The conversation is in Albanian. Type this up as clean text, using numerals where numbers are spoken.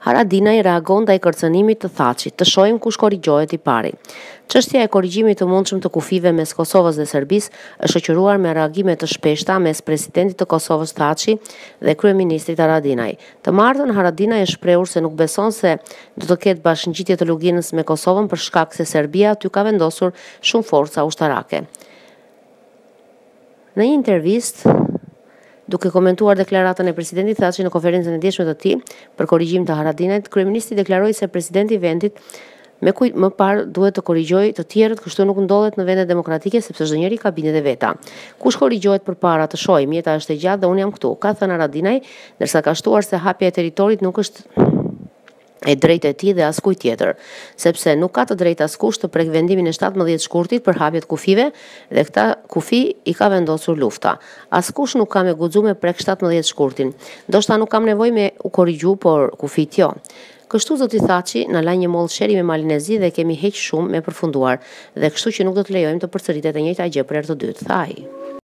Haradinaj reagon ndaj kërcënimit të Thaçit. Të shohim kush korrigjohet i pari. Çështja e korrigjimit të mundshëm të kufive mes Kosovës dhe Serbisë është shoqëruar me reagime të shpeshta mes presidentit të Kosovës Thaçi dhe kryeministrit Haradinaj. Të martën Haradinaj është shprehur se nuk beson se do të ketë bashkëngjitje të luginës me Kosovën për shkak se Serbia aty ka vendosur shumë forca ushtarake. Në një intervistë, duke komentuar deklaratën e presidentit Thaçi në konferencën e dieshme të tij për korrigjim të Haradinajt, kryeministri deklaroi se presidenti i vendit më parë duhet të korrigjojë të tjerët, kështu nuk ndodhet në vende demokratike sepse çdo njeri ka bindjet e veta. Kush korrigjohet përpara të shohim, jeta është e gjatë dhe unë jam këtu, ka thënë Haradinaj, ndërsa ka shtuar se hapja e territorit nuk është e drejtë e tij dhe askujt tjetër, sepse nuk ka të drejtë askush të prek vendimin e 17 shkurtit për hapjet kufive dhe këta kufi i ka vendosur lufta. Askush nuk ka me guxu me prek 17 shkurtin. Ndoshta nuk kam nevojë me u korrigju, por kufit jo. Kështu zoti Thaçi na la një mollë sheri me Malinezi dhe kemi heq shumë me përfunduar, dhe kështu që nuk do të lejojmë të përsëritet e njëjta gjë për herë të dytë, tha ai.